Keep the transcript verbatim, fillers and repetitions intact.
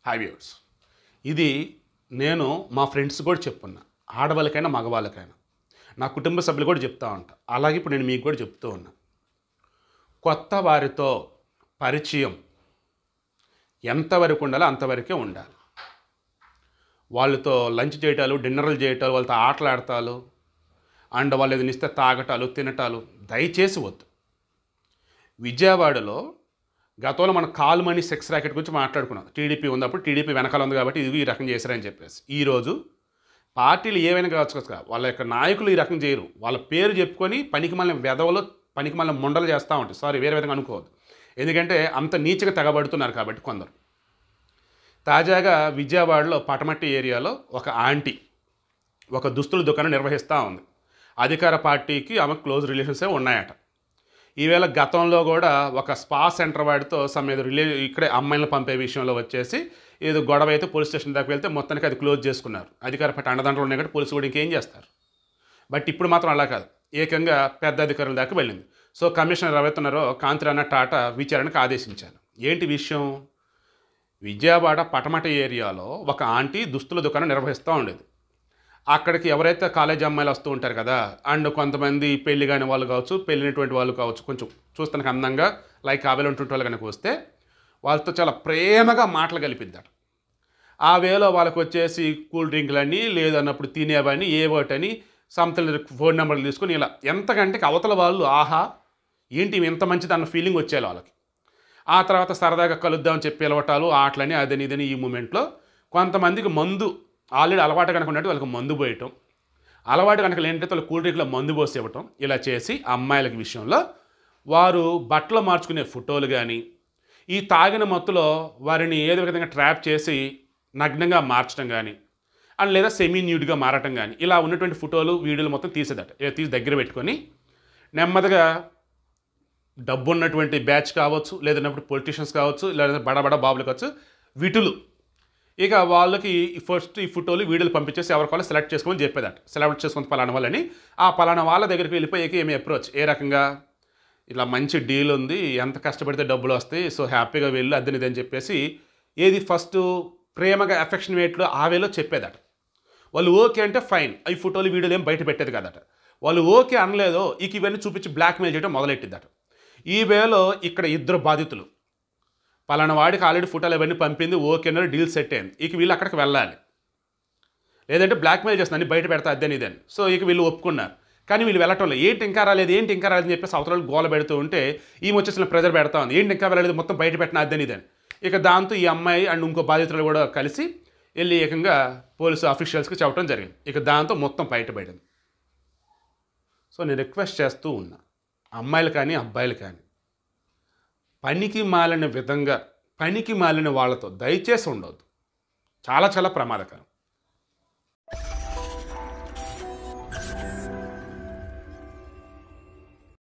Hi viewers, ఇది నేను మా ఫ్రెండ్స్ కూడా చెప్పున్నా, ఆడవాళ్ళకైనా మగవాళ్ళకైనా, నా కుటుంబ సభ్యులు కూడా చెప్తా ఉంటా. అలాగే ఇప్పుడు నేను మీకు కూడా చెప్తూ ఉన్నా. కొత్త వారితో పరిచయం ఎంతవరకు ఉండాలో అంతవరకే ఉండాలి. వాళ్ళతో లంచ్ చేయటాలు, డిన్నర్లు చేయటాలు, వాళ్ళతో ఆటలాడతాలు, అండ్ వాళ్ళు ఏదైనా ఇస్తే తాగటాలు, తినటాలు దయచేసి వద్దు. విజయవాడలో గతంలో మన కాల్ మనీ సెక్స్ ర్యాకెట్ గురించి మాట్లాడుకున్నాం. టీడీపీ ఉన్నప్పుడు టీడీపీ వెనకాల ఉంది కాబట్టి ఇది ఈ రకం చేశారని చెప్పేసి. ఈరోజు పార్టీలు ఏవైనా కావచ్చు కదా, వాళ్ళ యొక్క నాయకులు ఈ రకం చేయరు. వాళ్ళ పేరు చెప్పుకొని పనికి మళ్ళీ వెధవలు, పనికి మళ్ళీ ముండలు చేస్తూ ఉంటాయి. సారీ, వేరే విధంగా అనుకోవద్దు. ఎందుకంటే అంత నీచగా తెగబడుతున్నారు కాబట్టి కొందరు. తాజాగా విజయవాడలో పటమట్టి ఏరియాలో ఒక ఆంటీ ఒక దుస్తుల దుకాణం నిర్వహిస్తూ ఉంది. అధికార పార్టీకి ఆమె క్లోజ్ రిలేషన్సే ఉన్నాయట. ఈవేళ గతంలో కూడా ఒక స్పా సెంటర్ వాడితో సమ్ ఏదో రిలే ఇక్కడే అమ్మాయిలను పంపే విషయంలో వచ్చేసి ఏదో గొడవ అయితే పోలీస్ స్టేషన్ దాకా వెళ్తే మొత్తానికి అది క్లోజ్ చేసుకున్నారు. అధికార పార్టీ అండదండలు ఉన్నాయి కాబట్టి పోలీసులు కూడా ఇంకేం చేస్తారు. బట్ ఇప్పుడు మాత్రం అలా కాదు, ఏకంగా పెద్ద అధికారుల దాకా వెళ్ళింది. సో కమిషనర్ ఎవరైతున్నారో కాంతిరాణ టాటా విచారణకు ఆదేశించారు. ఏంటి విషయం? విజయవాడ పటమట ఏరియాలో ఒక ఆంటీ దుస్తుల దుకాణం నిర్వహిస్తూ ఉండేది. అక్కడికి ఎవరైతే కాలేజీ అమ్మాయిలు వస్తూ ఉంటారు కదా, అండ్ కొంతమంది పెళ్లి కాని వాళ్ళు కావచ్చు, పెళ్ళినటువంటి వాళ్ళు కావచ్చు, కొంచెం చూస్తానికి అందంగా లైక్ ఆవేలు ఉంటుంటే వాళ్ళు కనుక వస్తే వాళ్ళతో చాలా ప్రేమగా మాటలు కలిపిద్దాడు. ఆ వేలో వాళ్ళకి వచ్చేసి కూల్ డ్రింక్లని లేదన్నప్పుడు తినేవని ఏవోటని సంథింగ్ ఫోన్ నెంబర్లు తీసుకుని ఇలా ఎంతకంటే అవతల వాళ్ళు ఆహా ఏంటి ఎంత మంచిది అన్న ఫీలింగ్ వచ్చేది వాళ్ళకి. ఆ తర్వాత సరదాగా కలుద్దామని చెప్పి పిలవటాలు, ఆటలని అదని ఇదని. ఈ మూమెంట్లో కొంతమందికి మందు ఆల్రెడీ అలవాటు కనుక ఉన్నట్టు వాళ్ళకి మందు పోయటం, అలవాటు కనుక లేదంటే వాళ్ళు కూల్ డ్రింక్లో మందు పోసి ఇవ్వటం, ఇలా చేసి అమ్మాయిలకి విషయంలో వారు బట్టలు మార్చుకునే ఫోటోలు కానీ, ఈ తాగిన మత్తులో వారిని ఏదో విధంగా ట్రాప్ చేసి నగ్నంగా మార్చడం కానీ, అండ్ లేదా సెమీ న్యూడ్గా మారటం కానీ, ఇలా ఉన్నటువంటి ఫోటోలు వీడియోలు మొత్తం తీసేదట. తీసి దగ్గర పెట్టుకొని నెమ్మదిగా డబ్బు ఉన్నటువంటి బ్యాచ్ కావచ్చు, లేదన్నప్పుడు పొలిటీషియన్స్ కావచ్చు, లేదా బడబడ బాబులు కావచ్చు, విటులు ఇక వాళ్ళకి ఫస్ట్ ఈ ఫోటోలు వీడియోలు పంపించేసి ఎవరికాలో సెలెక్ట్ చేసుకోమని చెప్పేదట. సెలెక్ట్ చేసుకుని పలానా వాళ్ళని ఆ పలానా వాళ్ళ దగ్గరికి వెళ్ళిపోయాక ఏమి అప్రోచ్ ఏ రకంగా ఇలా మంచి డీల్ ఉంది, ఎంత కష్టపడితే డబ్బులు వస్తాయి, సో హ్యాపీగా వెళ్ళి అద్దనిది అని చెప్పేసి ఏది ఫస్ట్ ప్రేమగా ఎఫెక్షన్ వేట్లో ఆ వేలో చెప్పేదట. వాళ్ళు ఓకే అంటే ఫైన్, ఈ ఫోటోలు వీడియోలు ఏం బయట పెట్టేది కదట. వాళ్ళు ఓకే అనలేదో ఇక ఇవన్నీ చూపించి బ్లాక్మెయిల్ చేయడం మొదలెట్టిద్దట. ఈ వేలో ఇక్కడ ఇద్దరు బాధితులు, పలానా వాడికి ఆల్రెడీ ఫోటోలు అవన్నీ పంపింది, ఓకేనో డీల్ సెట్ అయింది, ఇక వీళ్ళు అక్కడికి వెళ్ళాలి, లేదంటే బ్లాక్మెయిల్ చేస్తుంది బయట పెడతా అద్దని ఇదని. సో ఇక వీళ్ళు ఒప్పుకున్నారు. కానీ వీళ్ళు వెళ్ళటం లేదు. ఏంటి ఇంకా రాలేదు, ఏంటి ఇంకా రాలేదని చెప్పేసి అవతల గోల పెడుతూ ఉంటే ఈమె వచ్చేసిన ప్రెజర్ పెడతా ఉంది, ఏంటి ఇంకా వెళ్ళలేదు, మొత్తం బయట పెట్టిన అద్దని ఇదని. ఇక దాంతో ఈ అమ్మాయి అండ్ ఇంకో బాధితులు కూడా కలిసి వెళ్ళి ఏకంగా పోలీసు అఫీషియల్స్కి చెప్పడం జరిగింది. ఇక దాంతో మొత్తం బయటపడింది. సో నేను రిక్వెస్ట్ చేస్తూ ఉన్నా, అమ్మాయిలు కానీ అబ్బాయిలు కానీ పనికి మాలిన విధంగా పనికి మాలిన వాళ్ళతో దయచేసి ఉండవద్దు. చాలా చాలా ప్రమాదకరం.